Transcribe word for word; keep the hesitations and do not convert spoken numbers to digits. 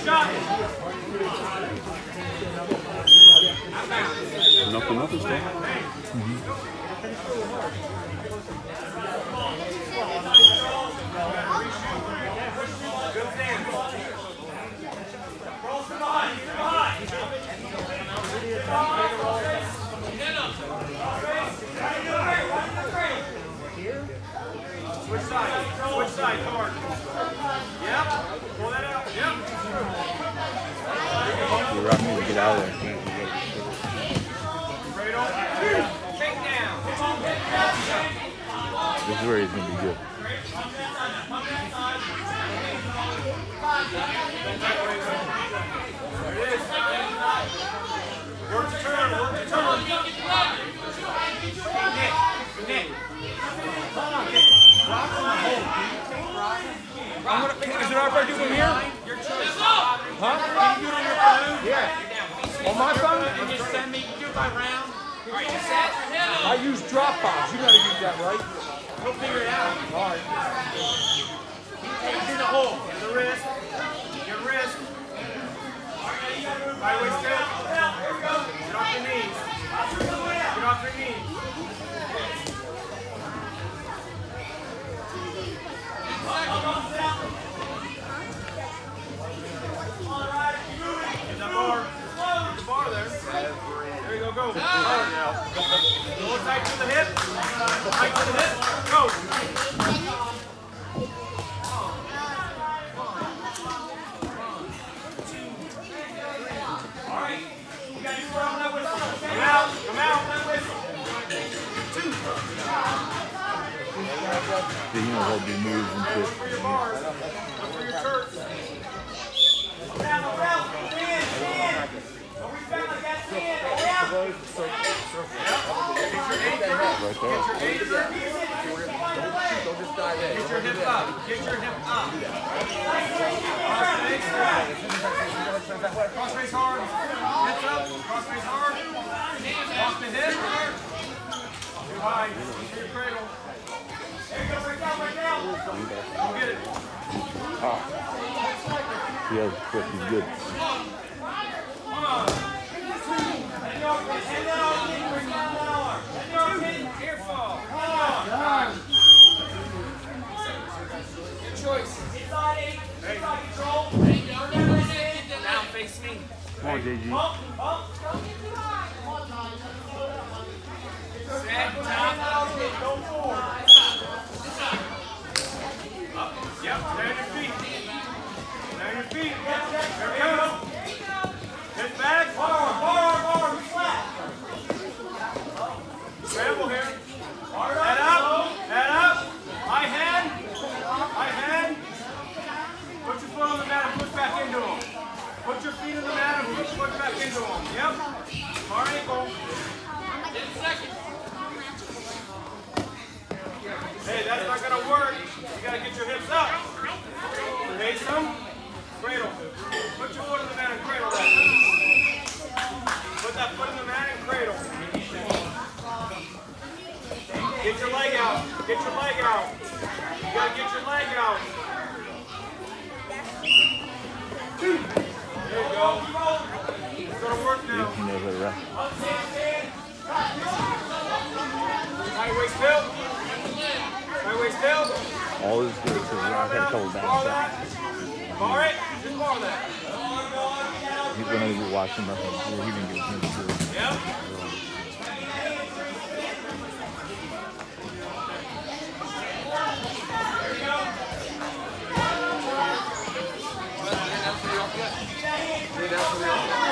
Nothing, nothing stuff. Mm-hmm. Switch side. Switch side, hard. Yep. Pull that out. Yep. You rock me to get out of there. Take down. This is where he's going to be good. There it is. Work the turn. Work the turn. Nick. Nick. I'm gonna, is it alright if I do from here? Huh? Can you do it on your phone? Yeah. On my phone? And just send me, do it by round. Are you set? I use Dropbox. You know how to use that, right? We'll figure it out. Alright. It's in the hole. The wrist. Your wrist. Right way step. Get off your knees. Get off your knees. There you go, go. A little tight to the hip. Tight to the hip. Go. All right. You got to go on that whistle. Come out. Come out. Two. So he knows how to do moves and shit. Look for your bars. Look for your turks. Down, around. Stand, stand. Don't reach back like that. Stand. Down. Right there. Don't just dive in. Get your hip up. Get your hip up. Cross face hard. Hips up. Cross face hard. Off the hip. Too high. Into your cradle. There you go. Break down. Break down. Go get it. Ah. He has a foot. He's good. Come on. Good choice. Now face me. Come on, J G. Set, top. Yep, down your feet. Down your feet. There we go. Hit back. Bar, bar, bar. Flat. Scramble here. Head up. Head up. High hand. High hand. Put your foot on the mat and push back into them. Put your feet in the mat and push, push back into them. Yep. Far ankle. Hey, that's not going to work. You got to get your hips up. Raise them. Cradle. Put your foot in the mat and cradle that. Put that foot in the mat and cradle. Get your leg out. Get your leg out. You got to get your leg out. There you go. It's going to work now. He knows how to rest. High waist still. High waist still. All this good because I had a couple bad Bar shots. that. Bar it. Just bar that. He's going to be watching nothing. He didn't get him to do it. Yep. Lay down for the